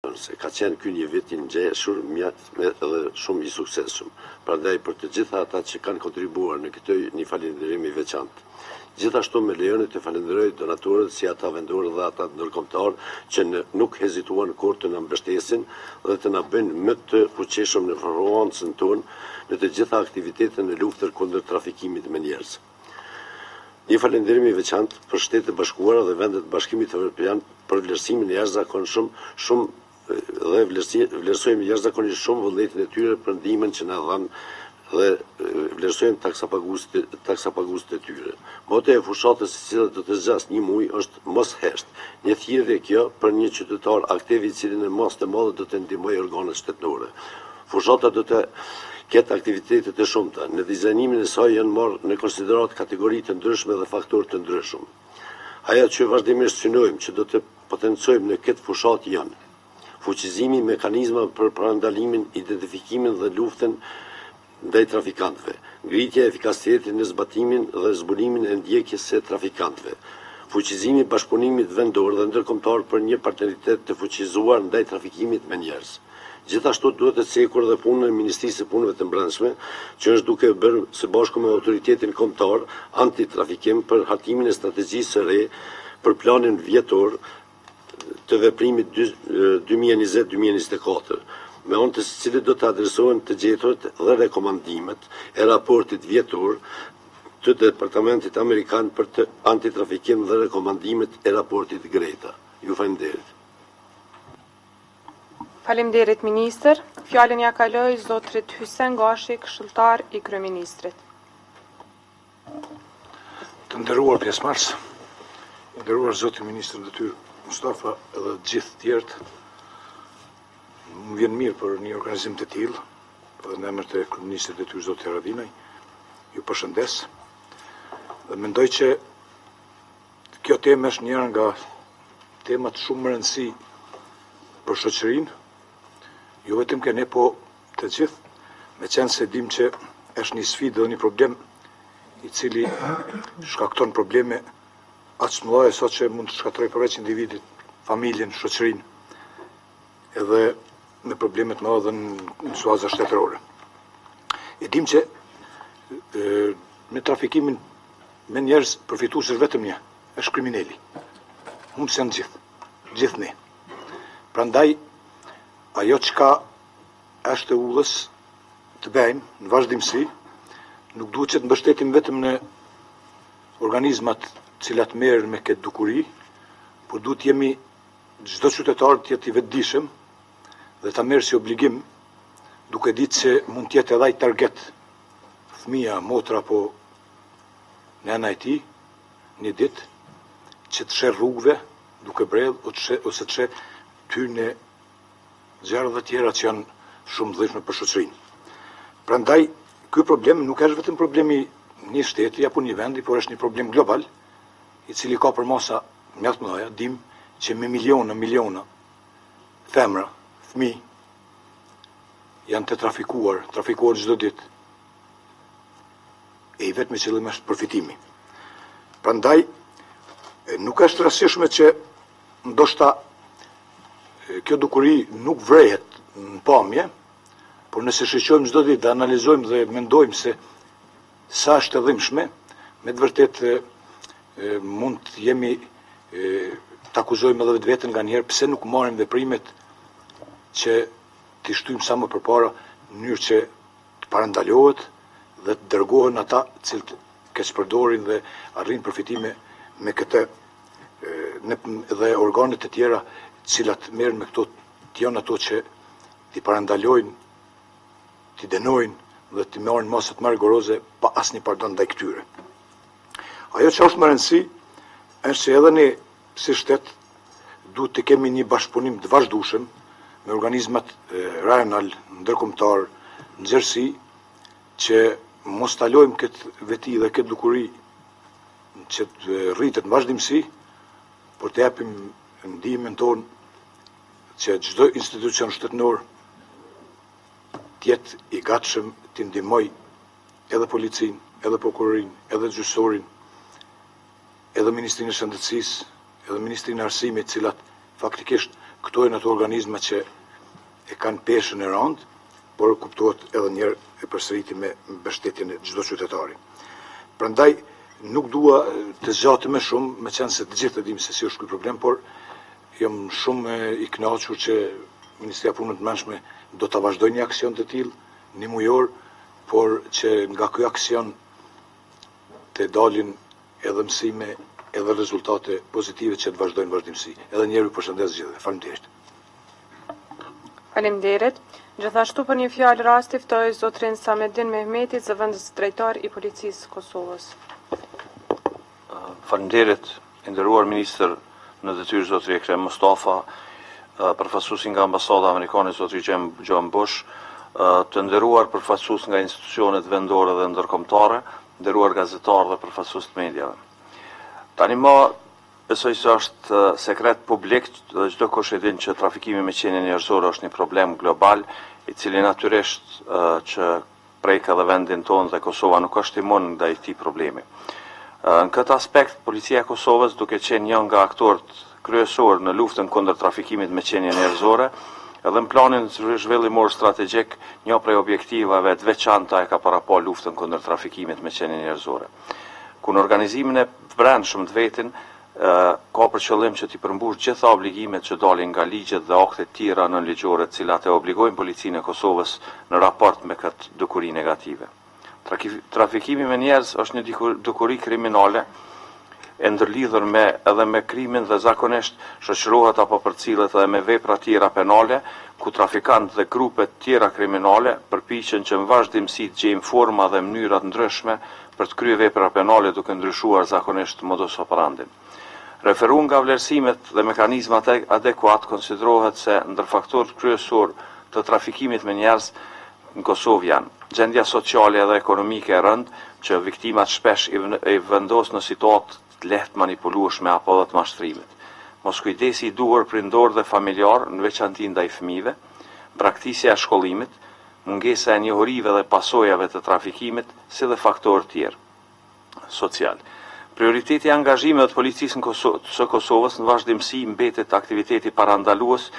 thënë se ka qenë ky një vit i ngjeshur edhe shumë i suksesshëm. Prandaj për të gjitha ata që kanë kontribuar në këtë një falënderim i veçantë. Gjithashtu me lejoni të falenderoj donatorët si ata vendorë dhe ata ndërkombëtar që nuk hezituan kur të na mbështesin dhe të na bëjnë më të fuqishëm në performancën tonë në të gjitha aktivitetet në luftën kundër trafikimit me njerëz. Një falënderim i veçantë për Shtetet e Bashkuara dhe vendet e Bashkimit Evropian për vlerësimin e jashtëzakonshëm dhe vlerësojmë jashtëzakonisht shumë vullnetin e tyre për ndihmën që na dhanë dhe vlerësojmë taksapaguesit e tyre. Moto e fushatës e cila do të zgjasë një muaj është mos hesht. Një thirrje kjo për një qytetar aktiv i cili në masë të madhe do të ndihmojë organet shtetërore. Fushata do të ketë aktivitete të shumta. Në dizajnimin e saj janë marrë në konsiderat kategori të ndryshme dhe faktorë të ndryshëm. Ajo që vazhdimisht synojmë që do të potencojmë në këtë fushat janë fuqizimi mekanizma për parandalimin, identifikimin dhe luftën ndaj trafikantëve, ngritja e efikasitetit në zbatimin dhe zbulimin e ndjekjes së trafikantëve, fuqizimi i bashkëpunimit vendor dhe ndërkombëtar për një partneritet të fuqizuar ndaj trafikimit me njerëz. Gjithashtu duhet të cekur dhe punën e Ministrisë së Punëve të Brendshme, që është duke bërë së bashku me autoritetin kombëtar antitrafikim për hartimin e strategjisë së re për planin vjetor të veprimit 2020-2024. Me anë të cilit do të adresohen të gjeturit dhe rekomandimet e raportit vjetor të Departamentit Amerikan për të antitrafikim dhe rekomandimet e raportit Greta. Ju faleminderit. Faleminderit ministër. Fjalën ja kaloj zotrit Hysen Gashi, këshilltar i kryeministrit. Të nderuar pjesëmarrës, të nderuar zoti ministër detyrë Mustafa edhe gjithë tjerët, më vjen mirë për një organizim të tillë, edhe në emër të kryeministrit detyrë zoti Haradinaj, ju përshëndes dhe mendoj që kjo temë është njëra nga temat shumë më rëndësi për shoqërinë, jo vetëm ke ne, po të gjithë, meqense se dim që është një sfidë dhe një problem i cili shkakton probleme aq të mëdha sa që mund të shkatërrojë përveç individit, familjen, shoqërinë, edhe me problemet më dhe në suaza shtetërore. E dim që me trafikimin me njerëz përfitues është vetëm një, është kriminali. Humbës janë gjithë ne. Prandaj, ajo çka është e ullës të bëjmë në vazhdimsi, nuk duhet që të mbështetim vetëm në organizmat cilat merren me këtë dukuri, por duhet jemi çdo qytetar të jetë i vetëdijshëm dhe ta merr si obligim, duke ditë se mund të jetë edhe ai target, fëmia, motra apo nëna e tij, një ditë që të sheh rrugëve duke brell ose të sheh tyne gjëra të tjera që janë shumë dhëshme për shoqërinë. Prandaj, ky problem nuk është vetëm problemi një shteti apo një vendi, por është një problem global, i cili ka përmasa mjaft mëdha. Dim që me miliona femra, fëmijë janë të trafikuar çdo ditë. E i vetmi qëllim është përfitimi. Prandaj, nuk është rastishme që ndoshta kjo dukuri nuk vrehet në pamje, por nëse shiqojmë çdo ditë dhe analizojmë dhe mendojmë se sa është e dhimbshme, me të vërtetë mund të jemi të akuzojmë edhe vetveten nganjëherë pse nuk marrim veprimet që t'i shtyjmë sa më përpara në mënyrë që të parandalohet dhe të dërgohen ata cilët keqpërdorin dhe arrin përfitime me këtë dhe organet e tjera cilat merren me këto të janë ato që t'i parandalojnë, t'i denojnë dhe t'i marrin masat më rigoroze pa asnjë pardon ndaj këtyre. Ajo që është më rëndësi është se edhe ne si shtet duhet të kemi një bashkëpunim të vazhdueshëm me organizmat rajonal, ndërkombëtar, nxjerrësi, që mos ta lojmë këtë veti dhe këtë dukuri që të rritet në vazhdimsi, por të japim ndihmën tonë që çdo institucion shtetëror të jetë i gatshëm të ndihmojë edhe policinë, edhe prokurorinë, edhe gjyqësorin, edhe Ministrinë e Shëndetësisë, edhe Ministrinë e Arsimit, cilat faktikisht këto janë ato organizma që e kanë peshën e rëndë, por kuptohet edhe njerë e përsëriti me mbështetjen e çdo qytetari. Prandaj nuk dua të zgjatem më shumë, me qenë se të gjithë e dimë se si është ky problem, por jam shumë i kënaqur që Ministria e Punës të Brendshme do ta vazhdojë një aksion të tillë, një mujor, por që nga ky aksion të dalin edhe mësime, edhe rezultate pozitive që të vazhdojnë vazhdimsi. Edhe një herë ju përshëndes gjithëve. Faleminderit. Faleminderit. Gjithashtu për një fjalë rasti ftoj zotrin Samedin Mehmeti, zëvendës drejtor i Policisë së Kosovës. Faleminderit, i nderuar ministër në detyrë zotri Ekrem Mustafa, përfaqësuesi nga ambasada amerikane zotri John Bush, të nderuar përfaqësues nga institucionet vendore dhe ndërkombëtare, nderuar gazetarë dhe përfaqësues të mediave. Tani më besoj se është sekret publik dhe çdo kush e din që trafikimi me qenie njerëzore është një problem global, i cili natyrisht që prek edhe vendin tonë dhe Kosova nuk është imun ndaj këtij problemi. Në këtë aspekt, policia e Kosovës, duke qenë një nga aktorët kryesor në luftën kundër trafikimit me qenie njerëzore, edhe në planin zhvillimor strategjik, një prej objektivave të veçanta e ka parapo luftën kundër trafikimit me qenie njerëzore. Ku në organizimin e brendshëm të vetin, ka për qëllim që t'i përmbush gjitha obligimet që dalin nga ligjet dhe aktet tjera nënligjore, të cilat e obligojnë policinë e Kosovës në raport me këtë dukuri negative. Trafikimi me njerëz është një dukuri kriminale e ndërlidhur edhe me krimin dhe zakonisht shoqërohet apo përcillet edhe me vepra tjera penale, ku trafikantë dhe grupet tjera kriminale përpiqen që në vazhdimsi të gjejnë forma dhe mënyra të ndryshme për të kryer vepra penale duke ndryshuar zakonisht modus operandin. Referuar nga vlerësimet dhe mekanizmat adekuat, konsiderohet se ndër faktorët kryesor të trafikimit me njerëz në Kosovë janë gjendja sociale dhe ekonomike e rëndë, që viktimat shpesh i vendos në situatë të lehtë manipulueshme apo dhe të mashtrimit. Moskujdesi i duhur prindor dhe familjar, në veçanti ndaj fëmijëve, braktisja e shkollimit, mungesa e njohurive dhe pasojave të trafikimit, si dhe faktorë tjerë social. Prioriteti i angazhimeve të policisë së Kosovës në vazhdimsi mbetet aktiviteti parandalues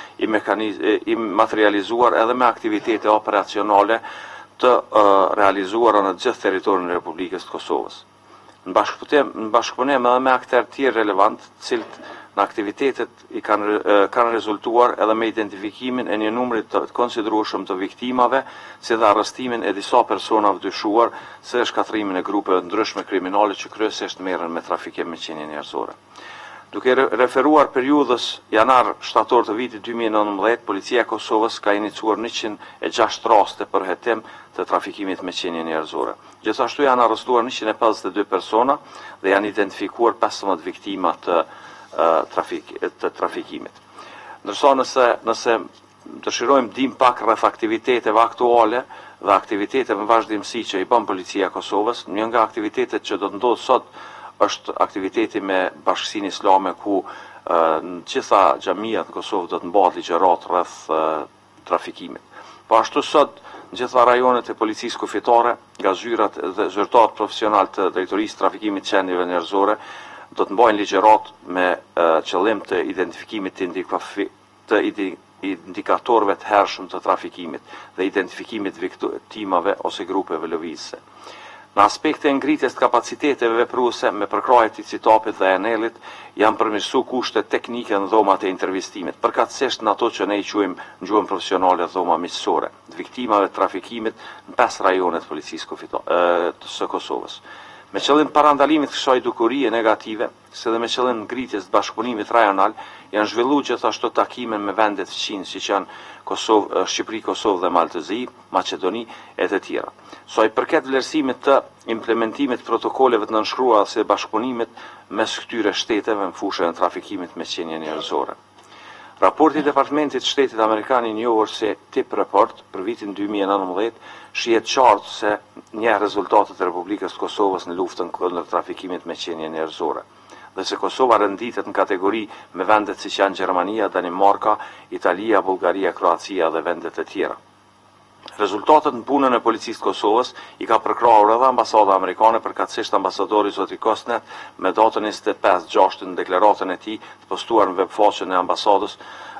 i materializuar edhe me aktivitete operacionale të realizuara në gjithë territorin e Republikës të Kosovës. Në bashkëpunim edhe me aktorë tjerë relevant, të cilët në aktivitetet i kanë rezultuar edhe me identifikimin e një numri të konsiderueshëm të viktimave, si dhe arrestimin e disa personave dyshuar, si dhe shkatrimin e grupeve ndryshme kriminale që kryesisht merren me trafikim me qenie njerëzore. Duke referuar periudhës janar-shtator të vitit 2019, policia e Kosovës ka iniciuar 106 raste për hetim të trafikimit me qenie njerëzore. Gjithashtu janë arrestuar 152 persona dhe janë identifikuar 15 viktima të trafikimit. Ndërsa nëse dëshirojmë dim pak rreth aktiviteteve aktuale dhe aktiviteteve në vazhdimsi që i bën policia e Kosovës, një nga aktivitetet që do të ndodhë sot është aktiviteti me Bashkësinë Islame, ku në gjitha xhamiat në Kosovë do të mbahet ligjërat rreth trafikimit. Po ashtu sot në gjitha rajonet e policisë kufitare, nga zyrat dhe zyrtarët profesional të drejtorisë trafikimit të qenieve njerëzore, do të mbajnë ligjërat me qëllim të identifikimit të indikatorëve të hershëm të trafikimit dhe identifikimit viktimave ose grupeve lëvizëse. Në aspekte e ngritjes të kapaciteteve vepruese me përkrahjet të citapit dhe enelit, janë përmirësuar kushtet teknike në dhomat e intervistimit, përkatësisht në ato që ne i quajmë në gjuhën profesionale dhoma miqësore, të viktimave të trafikimit në 5 rajonet të policisë së Kosovës. Me qëllim parandalimit kësaj dukurie negative, si dhe me qëllim ngritjes të bashkëpunimit rajonal, janë zhvilluar gjithashtu takime me vendet fëqinj, siç janë Shqipëri, Kosovë dhe Maltëzi, Maqedoni e të tjera. Sa i përket vlerësimit të implementimit protokoleve të nënshkruara si bashkëpunimit mes këtyre shteteve në fushën e trafikimit me qenie njerëzore. Raporti i Departamentit të Shtetit Amerikan i njohur si TIP Report për vitin 2019 shihet qartë se një rezultatet e Republikës të Kosovës në luftën kundër trafikimit me qenie njerëzore, dhe se Kosova renditet në kategori me vendet siç janë Gjermania, Danimarka, Italia, Bullgaria, Kroacia dhe vendet e tjera. Rezultatet në punën e policisë të Kosovës i ka përkrahur edhe ambasada amerikane, përkatësisht ambasadori zoti Kosnet me datën 25/6 në deklaratën e tij të postuar në webfaqen e ambasadës,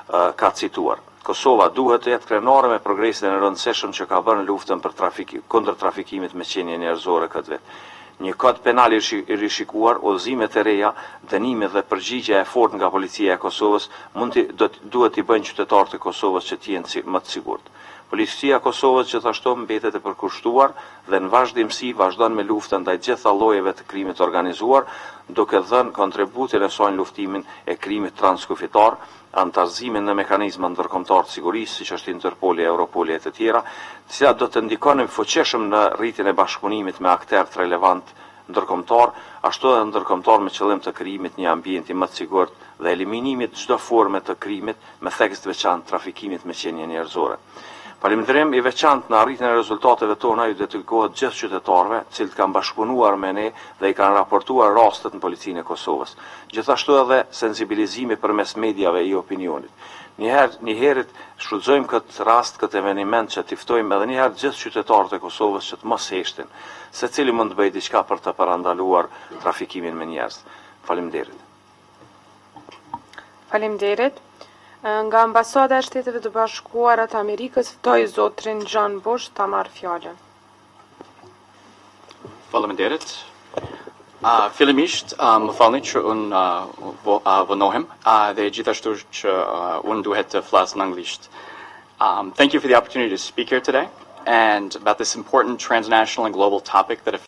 ka cituar. Kosova duhet të jetë krenare me progresin e rëndësishëm që ka bërë në luftën për kundër trafikimit me qenie njerëzore këtë vit. Një kod penal i rishikuar, udhëzimet e reja, dënimet dhe përgjigja e fortë nga policia e Kosovës duhet t'i bëjnë qytetarët e Kosovës që t'jenë më të sigurt. Policia e Kosovës gjithashtu mbetet e përkushtuar dhe në vazhdimsi vazhdon me luftën ndaj gjitha llojeve të krimit të organizuar, duke dhënë kontributin e saj në luftimin e krimit transkufitar, antarëzimin në mekanizma ndërkombëtar të sigurisë, siç është Interpoli, Europoli e të tjera, të cilat do të ndikojnë fuqishëm në rritjen e bashkëpunimit me aktorë relevant ndërkombëtar, ashtu edhe ndërkombëtar me qëllim të krijimit një ambienti më të sigurt dhe eliminimit çdo forme të krimit me theks të veçantë trafikimit me qenie njerëzore. Faleminderim i veçantë në arritjen e rezultateve tona ju dedikohet gjithë qytetarëve, të cilët kanë bashkëpunuar me ne dhe i kanë raportuar rastet në policinë e Kosovës. Gjithashtu edhe sensibilizimi përmes mediave i opinionit. Njëherët shfrytëzojmë këtë rast, këtë eveniment që t'i ftojmë edhe njëherë gjithë qytetarët e Kosovës që të mos heshtin, secili mund të bëjë diçka për të parandaluar trafikimin me njerëz. Faleminderit. Faleminderit. Nga ambasada e Shteteve të Bashkuara të Amerikës ftoj zotrin John Bush ta marrë fjalën. Faleminderit. Fillimisht, më falni që unë vonohem dhe gjithashtu që unë duhet të flas në anglisht. Thank you for the opportunity to speak here today and about this important transnational and global topic that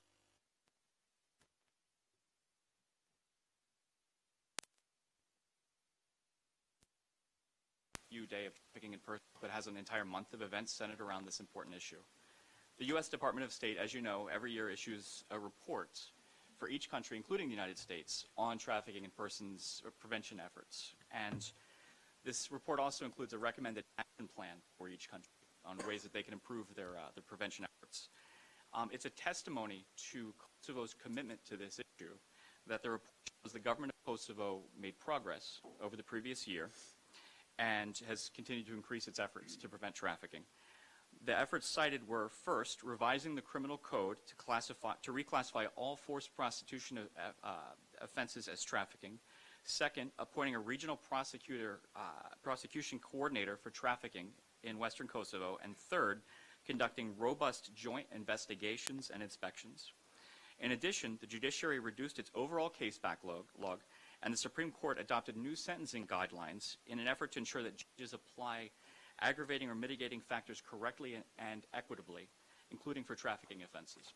day of picking in person, but has an entire month of events centered around this important issue. The U.S. Department of State, as you know, every year issues a report for each country, including the United States, on trafficking in persons prevention efforts. And this report also includes a recommended action plan for each country on ways that they can improve their prevention efforts. It's a testimony to Kosovo's commitment to this issue that the report shows the government of Kosovo made progress over the previous year and has continued to increase its efforts to prevent trafficking. The efforts cited were, first, revising the criminal code to reclassify all forced prostitution offenses as trafficking. Second, appointing a regional prosecution coordinator for trafficking in Western Kosovo. And third, conducting robust joint investigations and inspections. In addition, the judiciary reduced its overall case backlog, and the Supreme Court adopted new sentencing guidelines in an effort to ensure that judges apply aggravating or mitigating factors correctly and equitably, including for trafficking offenses.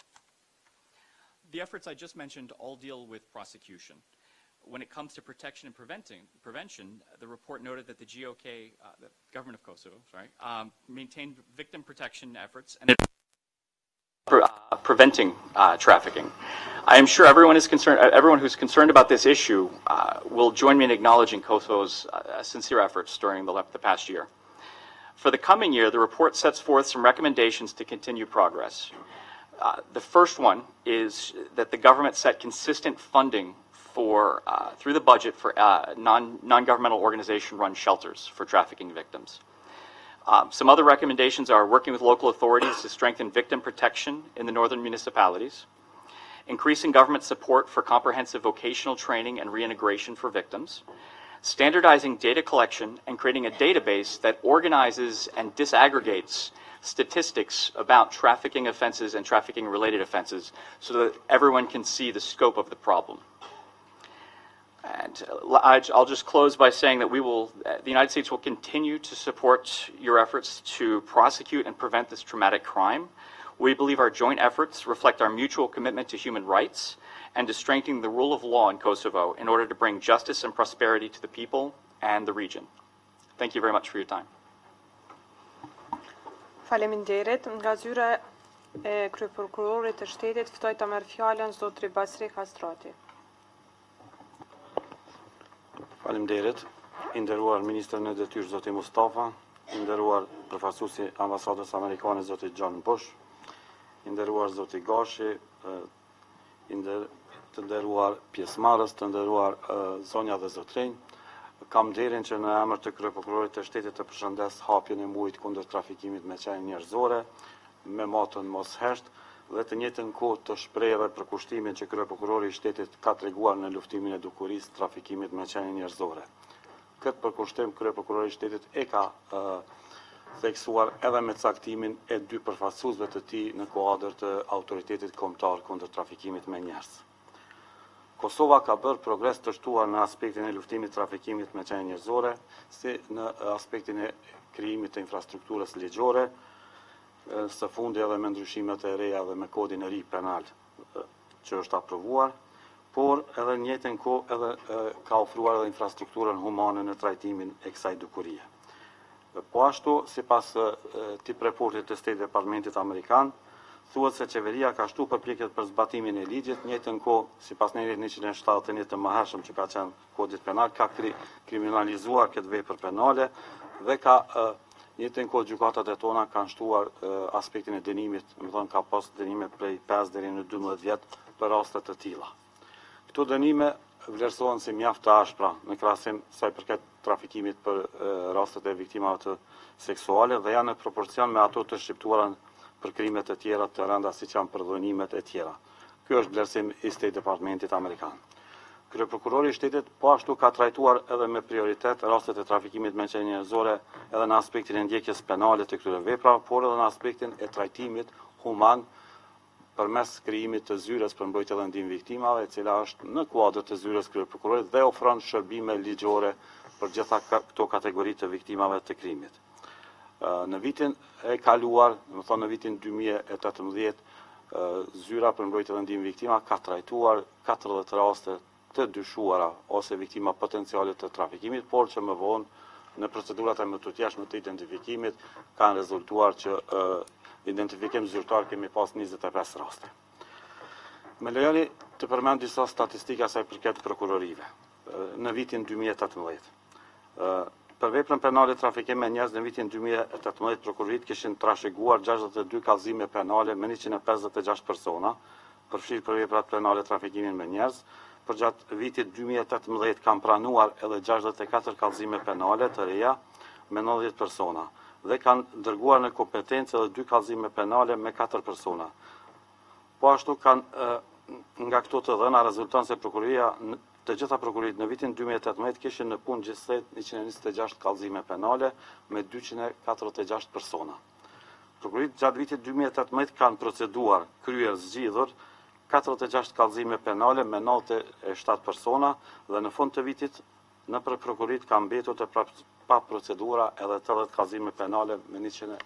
The efforts I just mentioned all deal with prosecution. When it comes to protection and prevention, the report noted that the GOK, the government of Kosovo, maintained victim protection efforts and preventing trafficking. I am sure everyone who's concerned about this issue will join me in acknowledging Kosovo's sincere efforts during the past year. For the coming year, the report sets forth some recommendations to continue progress. The first one is that the government set consistent funding through the budget for non-governmental organization-run shelters for trafficking victims. Some other recommendations are working with local authorities to strengthen victim protection in the northern municipalities, increasing government support for comprehensive vocational training and reintegration for victims, standardizing data collection and creating a database that organizes and disaggregates statistics about trafficking offenses and trafficking-related offenses so that everyone can see the scope of the problem. And I'll just close by saying that the United States will continue to support your efforts to prosecute and prevent this traumatic crime. We believe our joint efforts reflect our mutual commitment to human rights and to strengthening the rule of law in Kosovo in order to bring justice and prosperity to the people and the region. Thank you very much for your time. Faleminderit. Nga zyra e kryeprokurorit të shtetit ftoj të merr fjalën zotri Basri Kastrati. Faleminderit. I nderuar ministër në detyrë zoti Mustafa, i nderuar përfaqësuesi ambasadës amerikane zoti John Bush, i nderuar zoti Gashi, të nderuar pjesëmarrës, të nderuar zonja dhe zotrinj. Kam nderin që në emër të kryeprokurorit të shtetit të përshëndes hapjen e muajit kundër trafikimit me qenie njerëzore, me motën mos hesht, dhe të njëjtën kohë të shprehjeve për kushtimin që kryeprokurori i shtetit ka treguar në luftimin e dukurisë trafikimit me qenie njerëzore. këtë përkushtim kryeprokurori i shtetit e ka theksuar edhe me caktimin e 2 përfaqësuesve të tij në kuadër të autoritetit kombëtar kundër trafikimit me njerëz. Kosova ka bërë progres të shtuar në aspektin e luftimit trafikimit me qenie njerëzore, si në aspektin e krijimit të infrastrukturës ligjore, së fundi edhe me ndryshimet e reja dhe me kodin e ri penal që është aprovuar, por edhe në njëjtën kohë edhe ka ofruar edhe infrastrukturën humane në trajtimin e kësaj dukurie. Po ashtu, sipas tip raportit të State Departmentit Amerikan, thuhet se qeveria ka shtu përpjekjet për zbatimin e ligjit, njëjtën kohë, sipas Nenit 171 të mëhershëm që ka qenë kodit penal, ka kriminalizuar këtë vepër penale dhe ka njëjtën kohë gjykatat e tona kanë shtuar aspektin e dënimit, ka pas dënime prej 5 deri në 12 vjet për raste të tilla. Këto dënime vlerësohen si mjaft të ashpra në krahasim sa i përket trafikimit për rastet e viktimave të seksuale dhe janë në proporcion me ato të shqiptuara për krimet e tjera të rënda siç janë përdhënimet e tjera. Ky është vlerësim i State Departmentit Amerikan. Kryeprokurori i shtetit po ashtu ka trajtuar edhe me prioritet rastet e trafikimit me qenie njerëzore edhe në aspektin e ndjekjes penale të këtyre veprave, por edhe në aspektin e trajtimit human përmes krijimit të zyrës për mbrojtje dhe ndihmë viktimave, e cila është në kuadër të zyrës kryeprokurorit dhe ofron shërbime ligjore për gjitha këto kategori të viktimave të krimit. Në vitin e kaluar, në vitin 2018, zyra për mbrojtje dhe ndihmë viktima ka trajtuar 40 raste të dyshuara ose viktima potenciale të trafikimit, por që më vonë në procedurat e më të tjashme të identifikimit kanë rezultuar që identifikim zyrtar kemi pas 25 raste. Me lejoni të përmend disa statistika sa i përket prokurorive. Në vitin 2018, për veprën penale trafikim me njerëz në vitin 2018 prokurorit kishin trashëguar 62 kallëzime penale me 156 persona, përfshirë për veprat penale trafikimin me njerëz. Për gjatë vitit 2018 kanë pranuar edhe 64 kallëzime penale të reja me 90 persona dhe kanë dërguar në kompetencë edhe 2 kallëzime penale me 4 persona. Po ashtu nga këto të dhëna rezulton se prokuroria të gjitha prokurorit në vitin 2018 kishin në punë gjithsej 126 kallëzime penale me 246 persona. Prokurorit gjatë vitit 2018 kanë proceduar, kryer, zgjidhur 46 kallëzime penale me 97 persona dhe në fund të vitit në për prokurorit kanë mbetur të pa procedura edhe 80 kallëzime penale me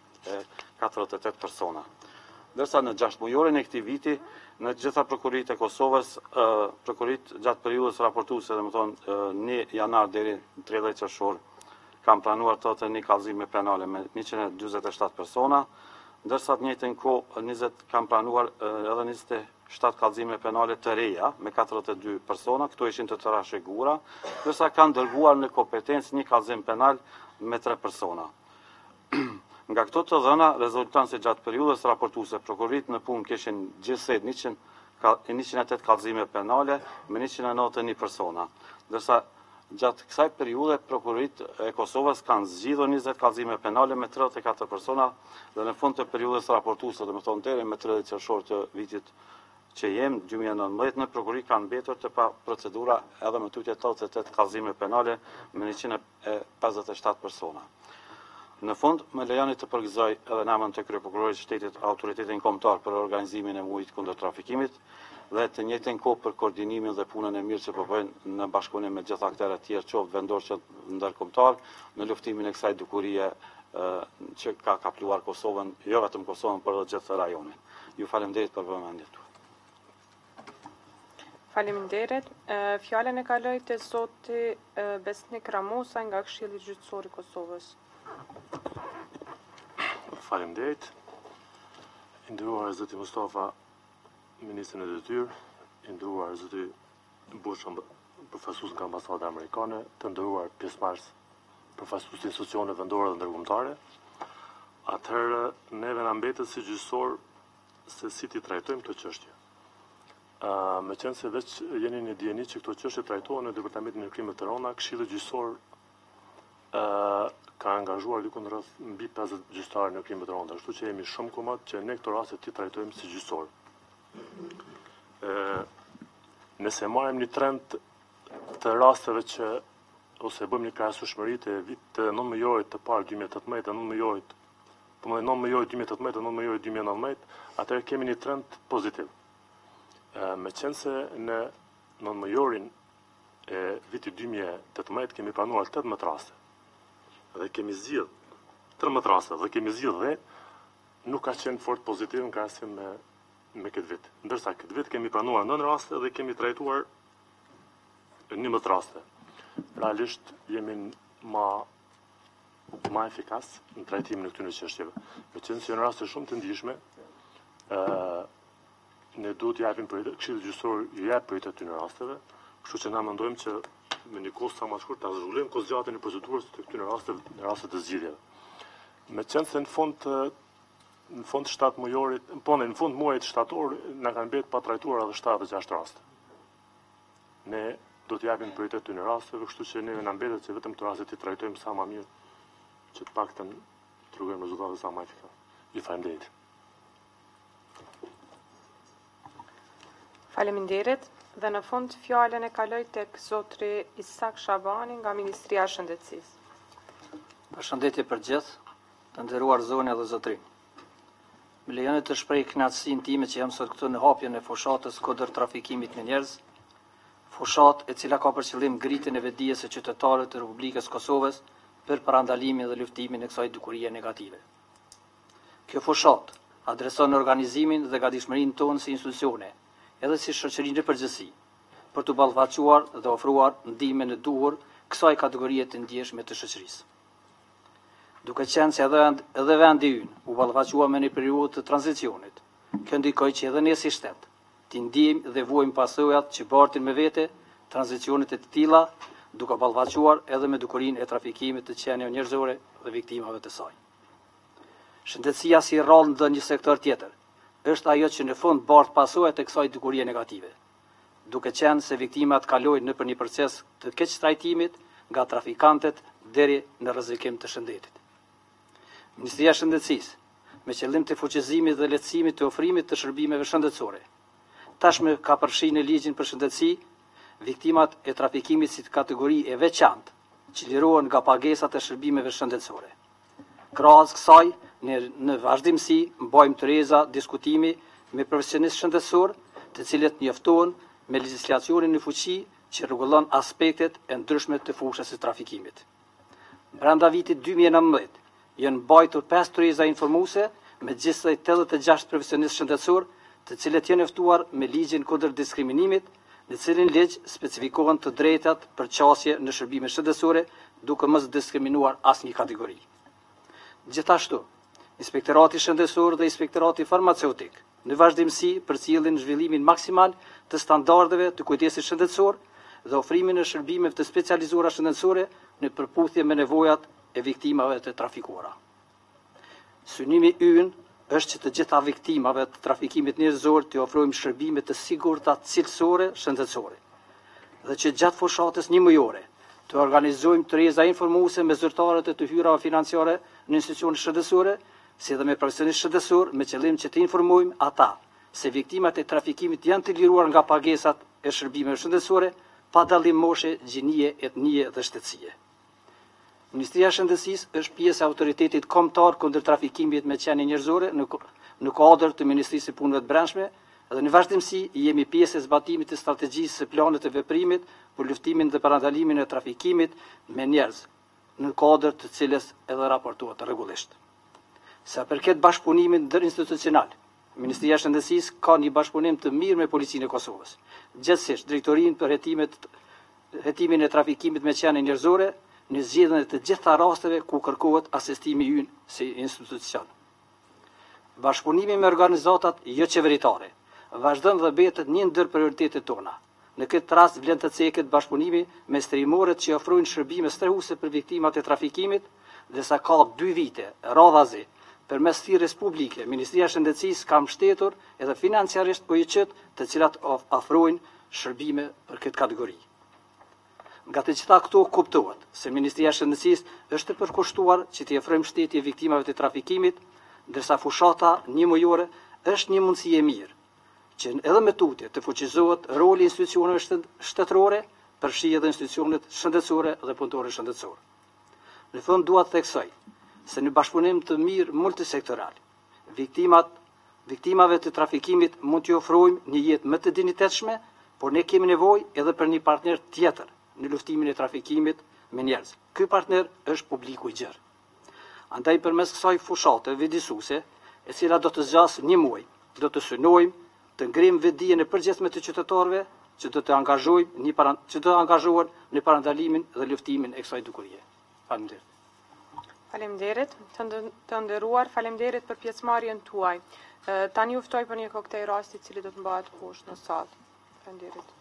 148 persona. Dërsa në 6 mujorin e këtij viti, në gjitha prokurorit e Kosovës, prokurorit gjatë periudhës raportuese, domethënë 1 janar deri në 30 qershor, kanë pranuar 81 kallëzime penale me 147 persona, ndërsa të njëjtën kohë 20 kanë pranuar edhe 27 kallëzime penale të reja me 42 persona, këto ishin të trashëguara, ndërsa kanë dërguar në kompetencë 1 kallëzim penal me 3 persona. Nga këto të dhëna, rezulton se gjatë periudhës raportuese prokurorit në punë kishin gjithsej 108 kallëzime penale me 191 persona, ndërsa gjatë kësaj periudhe prokurorit e Kosovës kanë zgjidhur 20 kallëzime penale me 34 persona dhe në fund të periudhës raportuese, domethënë deri me 30 qershor të vitit që jem 2019 në prokurori kanë mbetur të pa procedura edhe më tutje 88 kallëzime penale me 157 persona. Në fund, më lejoni të përgëzoj edhe në emër të kryeprokurorit të shtetit autoritetin kombëtar për organizimin e muajit kundër trafikimit dhe të njëjtën kohë për koordinimin dhe punën e mirë që po bëjnë në bashkëpunim me gjitha aktorët e tjerë, qoftë vendor që ndërkombëtar, në luftimin e kësaj dukurie që ka kapluar Kosovën, jo vetëm Kosovën, por edhe gjithë rajonin. Ju faleminderit për vëmendjen tuaj. Faleminderit. Fjalën e kaloj te zoti Besnik Ramosa nga Këshilli Gjyqësor i Kosovës. Faleminderit. I nderuar zoti Mustafa, ministrin e detyrë, i nderuar zoti Bush, përfaqësues nga ambasada amerikane, të nderuar pjesëmarrës, përfaqësues të institucioneve vendore dhe ndërkombëtare. Atëherë neve na mbetet si gjyqësor se si ti trajtojmë këtë çështje. Me qenë se veç jeni një dijeni që këto çështje trajtohen në Departamentin e Krimeve të Rënda, Këshilli Gjyqësor ka angazhuar diku në rreth mbi 50 gjyqtarë në krime të rënda, kështu që jemi shumë komat që ne këto raste ti trajtojmë si gjyqësor. Nëse marrim një trend të rasteve që ose bëjmë një krahasueshmëri të vitit 9 muajit të parë 2018 dhe 9 muajit, po 9 muajit 2018 dhe 9 muajit 2019, atëherë kemi një trend pozitiv. Meqense në 9 muajorin e vitit 2018 kemi pranuar 18 raste. Dhe kemi zgjidhur 13 raste dhe kemi zgjidhur dhe nuk ka qenë fort pozitiv në krahasim me këtë vit. Ndërsa këtë vit kemi pranuar 9 raste dhe kemi trajtuar 11 raste. Realisht jemi ma efikas në trajtimin e këtyre çështjeve. Meqense janë raste shumë të ndihshme, ne duhet japim prioritet, Këshilli Gjyqësor ju jep prioritet këtyre rasteve, kështu që na mendojmë që me një kohë sa më shkurt ta zhvillojmë kozgjatën e procedurës të këtyre rasteve, në raste të zgjidhjeve. Meqense në fund 7 muajorit, në fund muajit shtator na kanë mbetur pa trajtuar edhe 76 raste. Ne do të japim prioritet këtyre rasteve, kështu që neve na mbetet që vetëm këto raste të trajtojmë sa më mirë, që të paktën të rrugojmë rezultate sa më efikase. Ju faleminderit. Faleminderit. Dhe në fund fjalën e kaloj tek zotri Isak Shabani nga Ministria e Shëndetësisë. Përshëndetje për gjithë, të nderuar zonja dhe zotrinj. Më lejoni të shpreh kënaqësinë time që jam sot këtu në hapjen e fushatës kundër trafikimit me njerëz, fushatë e cila ka për qëllim ngritjen e vetdijes së qytetarëve të Republikës Kosovës për parandalimin dhe luftimin e kësaj dukurie negative. Kjo fushatë adreson organizimin dhe gatishmërinë tonë si institucione, edhe si shoqërinë në përgjithësi, për të ballafaquar dhe ofruar ndihmën e duhur kësaj kategorie të ndjeshme të shoqërisë. Duke qenë se edhe vendi ynë u ballafaqua me një periudhë të tranzicionit, kjo ndikoi që edhe ne si shtet të ndijmë dhe vuajmë pasojat që bartin me vete tranzicionet e të tilla, duke ballafaquar edhe me dukurinë e trafikimit të qenieve njerëzore dhe viktimave të saj. Shëndetësia si rol në një sektor tjetër është ajo që në fund bart pasojat e kësaj dukurie negative, duke qenë se viktimat kalojnë nëpër një proces të keq trajtimit nga trafikantët deri në rrezikim të shëndetit. Ministria e Shëndetësisë, me qëllim të fuqizimit dhe lehtësimit të ofrimit të shërbimeve shëndetësore, tashmë ka përfshirë në ligjin për shëndetësi viktimat e trafikimit si kategori e veçantë, që lirohen nga pagesat e shërbimeve shëndetësore. Krahas kësaj, në vazhdimsi mbajmë të reza diskutimi me profesionistë shëndetësor, të cilët njoftohen me legjislacionin në fuqi që rregullon aspektet e ndryshme të fushës së trafikimit. Brenda vitit 2019 janë mbajtur 5 të reza informuese me gjithsej 86 profesionistë shëndetësor, të cilët janë njoftuar me ligjin kundër diskriminimit, në cilin ligj specifikohen të drejtat për qasje në shërbime shëndetësore, duke mos diskriminuar asnjë kategori. Gjithashtu, Inspektorati Shëndetësor dhe Inspektorati Farmaceutik në vazhdimsi përcjellin zhvillimin maksimal të standardeve të kujdesit shëndetësor dhe ofrimin e shërbimeve të specializuara shëndetësore në përputhje me nevojat e viktimave të trafikuara. Synimi ynë është që të gjitha viktimave të trafikimit njerëzor të ofrojmë shërbime të sigurta cilësore shëndetësore dhe që gjatë fushatës një mujore të organizojmë të reza informuese me zyrtarët e të hyrave financiare në institucione shëndetësore, si dhe me profesionistë shëndetësor, me qëllim që të informojmë ata se viktimat e trafikimit janë të liruar nga pagesat e shërbimeve shëndetësore, pa dallim moshe, gjinie, etnie dhe shtetësie. Ministria e Shëndetësisë është pjesë e autoritetit kombëtar kundër trafikimit me qenie njerëzore në kuadër të Ministrisë së Punëve të Brendshme dhe në vazhdimsi jemi pjesë e zbatimit të strategjisë së planit të veprimit për luftimin dhe parandalimin e trafikimit me njerëz, në kuadër të cilës edhe raportohet rregullisht. Sa përket bashkëpunimit ndërinstitucional, Ministria e Shëndetësisë ka një bashkëpunim të mirë me Policinë e Kosovës, gjithsesi Drejtorinë për hetimin e trafikimit me qenie njerëzore në zgjedhjen e të gjitha rasteve ku kërkohet asistimi ynë si institucion. Bashkëpunimi me organizatat jo qeveritare vazhdon dhe mbetet një ndër prioritetet tona. Në këtë rast vlen të ceket bashkëpunimi me streamorët që ofrojnë shërbime strehuese për viktimat e trafikimit, dhe sa ka 2 vite radhazi përmes thirrjes publike, Ministria e Shëndetësisë ka mbështetur edhe financiarisht OIQ-t, të cilat ofrojnë shërbime për këtë kategori. Nga të gjitha këto kuptohet se Ministria e Shëndetësisë është e përkushtuar që t'i ofrojë mbështetje viktimave të trafikimit, ndërsa fushata një mujore është një mundësi e mirë që edhe me tutje të fuqizohet roli institucioneve shtetërore përfshi edhe institucionet shëndetësore dhe punëtorë shëndetësorë. Në fund dua të theksoj se në bashkëpunim të mirë multisektoral, viktimave të trafikimit mund t'i ofrojmë një jetë më të dinjitetshme, por ne kemi nevojë edhe për një partner tjetër në luftimin e trafikimit me njerëz. Ky partner është publiku i gjerë. Andaj përmes kësaj fushate vëdësuese, e cila do të zgjasë një muaj, do të synojmë të ngrimë vetdijen e përgjithshme të qytetarëve që do të angazhohen në parandalimin dhe luftimin e kësaj dukurie. Faleminderit. Faleminderit. Të nderuar, faleminderit për pjesëmarrjen tuaj. Tani ju ftoj për një koktej rasti i cili do të mbahet poshtë në sallë. Faleminderit.